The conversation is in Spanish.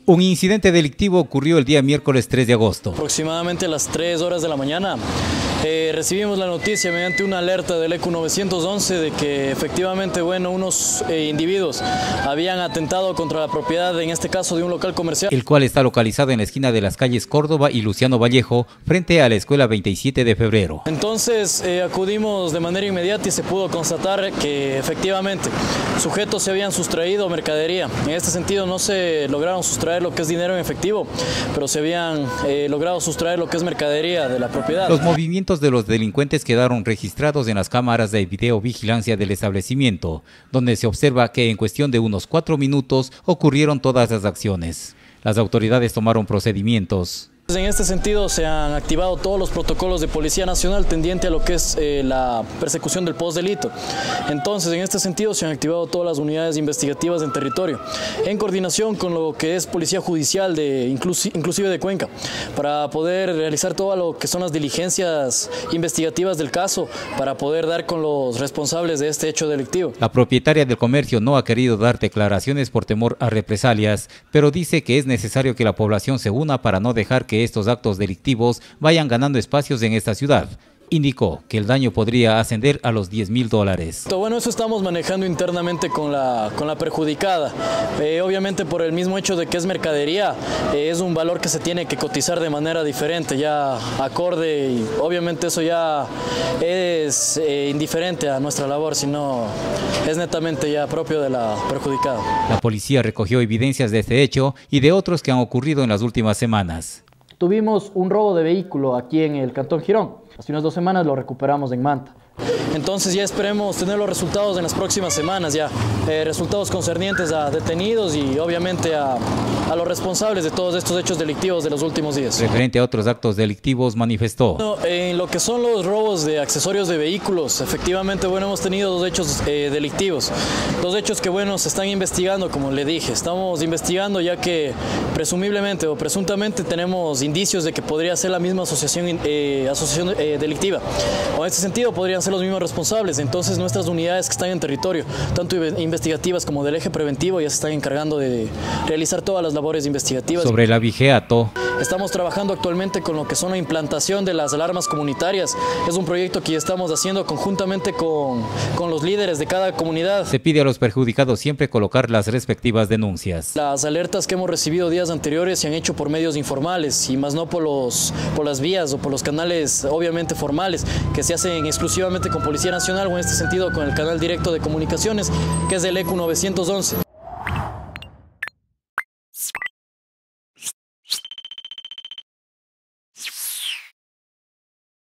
Un incidente delictivo ocurrió el día miércoles 3 de agosto. Aproximadamente a las 3 horas de la mañana recibimos la noticia mediante una alerta del ECU 911 de que efectivamente unos individuos habían atentado contra la propiedad, en este caso de un local comercial, el cual está localizado en la esquina de las calles Córdoba y Luciano Vallejo, frente a la escuela 27 de febrero. Entonces acudimos de manera inmediata y se pudo constatar que efectivamente sujetos se habían sustraído mercadería. En este sentido no se lograron sustraer lo que es dinero en efectivo, pero se habían logrado sustraer lo que es mercadería de la propiedad. Los movimientos de los delincuentes quedaron registrados en las cámaras de videovigilancia del establecimiento, donde se observa que en cuestión de unos 4 minutos ocurrieron todas las acciones. Las autoridades tomaron procedimientos. En este sentido se han activado todos los protocolos de Policía Nacional tendiente a lo que es la persecución del postdelito. Entonces, en este sentido se han activado todas las unidades investigativas en territorio, en coordinación con lo que es Policía Judicial inclusive de Cuenca, para poder realizar todo lo que son las diligencias investigativas del caso, para poder dar con los responsables de este hecho delictivo. La propietaria del comercio no ha querido dar declaraciones por temor a represalias, pero dice que es necesario que la población se una para no dejar que estos actos delictivos vayan ganando espacios en esta ciudad. Indicó que el daño podría ascender a los $10.000. Bueno, eso estamos manejando internamente con la perjudicada. Obviamente por el mismo hecho de que es mercadería, es un valor que se tiene que cotizar de manera diferente, ya acorde, y obviamente eso ya es indiferente a nuestra labor, sino es netamente ya propio de la perjudicada. La policía recogió evidencias de este hecho y de otros que han ocurrido en las últimas semanas. Tuvimos un robo de vehículo aquí en el Cantón Girón. Hace unas 2 semanas lo recuperamos en Manta. Entonces ya esperemos tener los resultados en las próximas semanas, resultados concernientes a detenidos y obviamente a los responsables de todos estos hechos delictivos de los últimos días. Referente a otros actos delictivos, manifestó. En lo que son los robos de accesorios de vehículos, efectivamente hemos tenido 2 hechos delictivos. 2 hechos que se están investigando, como le dije. Estamos investigando ya que presumiblemente o presuntamente tenemos indicios de que podría ser la misma asociación delictiva. O en este sentido podrían ser los mismos responsables. Entonces nuestras unidades que están en territorio, tanto investigativas como del eje preventivo, ya se están encargando de realizar todas las labores investigativas. Sobre el abigeato, estamos trabajando actualmente con lo que son la implantación de las alarmas comunitarias. Es un proyecto que ya estamos haciendo conjuntamente con los líderes de cada comunidad. Se pide a los perjudicados siempre colocar las respectivas denuncias. Las alertas que hemos recibido días anteriores se han hecho por medios informales y más no por las vías o por los canales obviamente formales que se hacen exclusivamente con Policía Nacional, o en este sentido con el canal directo de comunicaciones, que es del ECU 911.